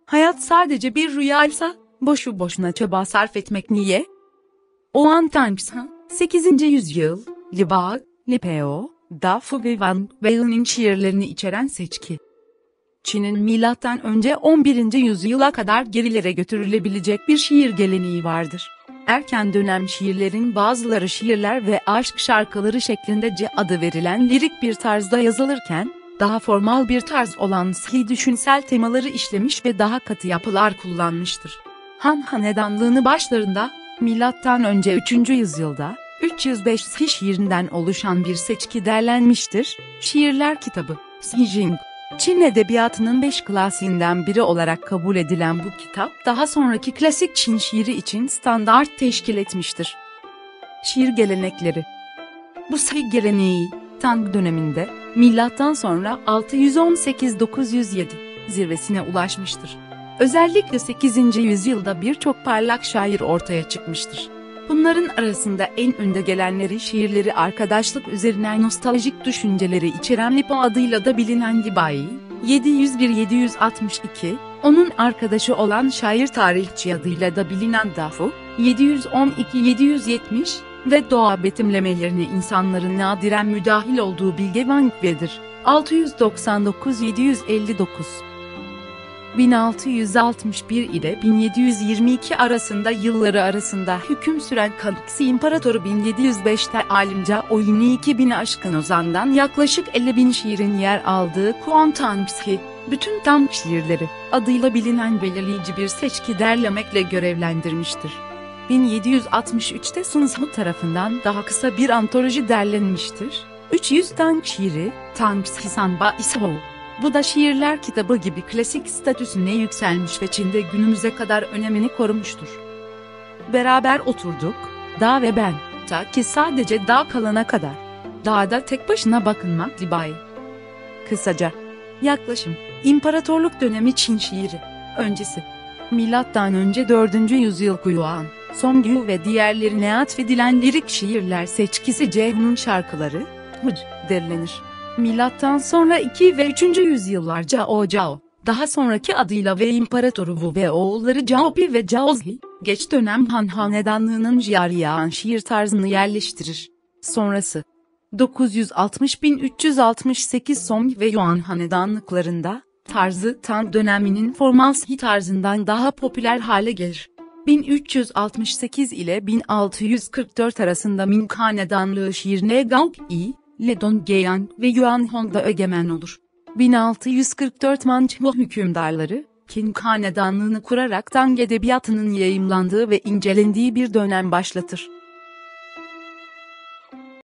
Hayat sadece bir rüyaysa, boşu boşuna çaba sarf etmek niye? Oğan Tangsa, 8. yüzyıl, Liba, Lipeo, Dafu ve Van Weil'in şiirlerini içeren seçki. Çin'in M.Ö. 11. yüzyıla kadar gerilere götürülebilecek bir şiir geleneği vardır. Erken dönem şiirlerin bazıları şiirler ve aşk şarkıları şeklinde adı verilen lirik bir tarzda yazılırken, daha formal bir tarz olan sihri düşünsel temaları işlemiş ve daha katı yapılar kullanmıştır. Han Hanedanlığı'nı başlarında, M.Ö. 3. yüzyılda, 305 sihir şiirinden oluşan bir seçki derlenmiştir. Şiirler kitabı, Sijing. Çin edebiyatının 5 klasiğinden biri olarak kabul edilen bu kitap, daha sonraki klasik Çin şiiri için standart teşkil etmiştir. Şiir gelenekleri. Bu sihir geleneği, Tang döneminde, milattan sonra 618-907 zirvesine ulaşmıştır. Özellikle 8. yüzyılda birçok parlak şair ortaya çıkmıştır. Bunların arasında en önde gelenleri şiirleri arkadaşlık üzerine nostaljik düşünceleri içeren Lipa adıyla da bilinen Libai, 701-762, onun arkadaşı olan şair tarihçi adıyla da bilinen Dafu, 712-770 ve doğa betimlemelerine insanların nadiren müdahil olduğu bilge Wang We'dir, 699-759. 1661 ile 1722 arasında yılları arasında hüküm süren Kangxi İmparatoru 1705'te alimce oyunu 2000'i aşkın ozandan yaklaşık 50.000 şiirin yer aldığı Kuantangxi, bütün Tang şiirleri adıyla bilinen belirleyici bir seçki derlemekle görevlendirmiştir. 1763'te Sun Tzu tarafından daha kısa bir antoloji derlenmiştir. 300 Tang şiiri, Tangxi Sanba Ishou. Bu da şiirler kitabı gibi klasik statüsüne yükselmiş ve Çin'de günümüze kadar önemini korumuştur. Beraber oturduk, dağ ve ben, ta ki sadece dağ kalana kadar. Dağda tek başına bakınmak Libai. Kısaca. Yaklaşım, İmparatorluk dönemi Çin şiiri. Öncesi. Milattan önce 4. yüzyıl Yuan, Songyu ve diğerlerine atfedilen lirik şiirler seçkisi Cehun'un şarkıları, Huc, derlenir. Milattan sonra 2 ve 3. yüzyıllar Cao, daha sonraki adıyla ve İmparatoru Wu ve oğulları Caopi ve Caozhi, geç dönem Han Hanedanlığı'nın Jiariyan şiir tarzını yerleştirir. Sonrası 960-1368 Song ve Yuan Hanedanlıklarında, tarzı Tang döneminin formal sihir tarzından daha popüler hale gelir. 1368 ile 1644 arasında Ming Hanedanlığı şiirine Gaoyi, Le Dongyan ve Yuan Hong'da egemen olur. 1644 Manchu hükümdarları, Qing Hanedanlığını kurarak Tang edebiyatının yayımlandığı ve incelendiği bir dönem başlatır.